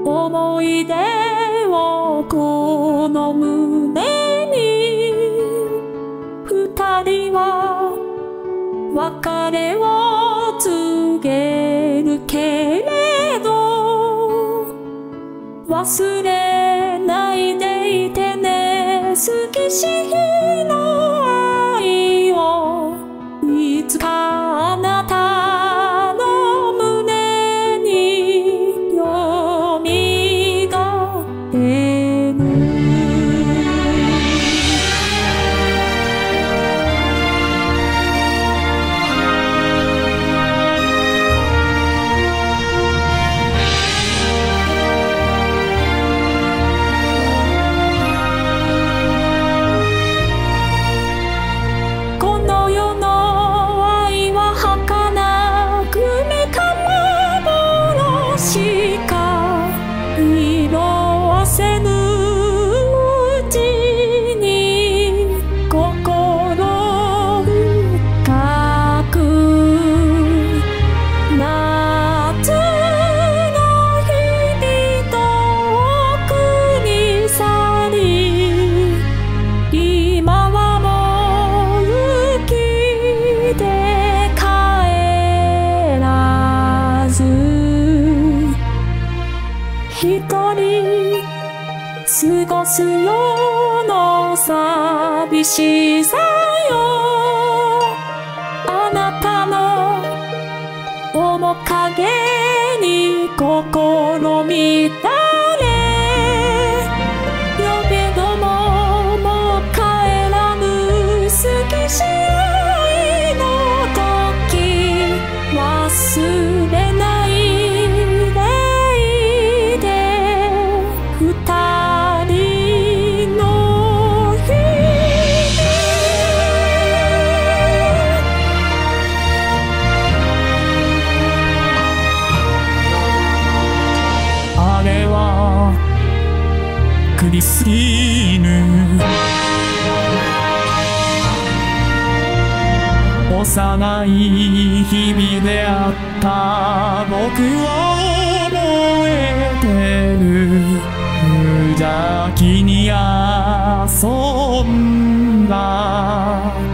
思い出をこの胸に二人は別れを告げるけれど忘れないでいてね好きしの愛をいつかあなたの胸によみがえるこの世の愛は儚くめか幻か色あせぬうちに心深く夏の日々遠くに去り今はもう雪で帰らず一人過ごすよの寂しさよあなたの面影に心乱れ呼べどももう帰らぬ好きし愛の時忘れないでいて二人の日々あれはクリスティーヌ幼い日々であった僕は覚えてる無邪気に遊んだ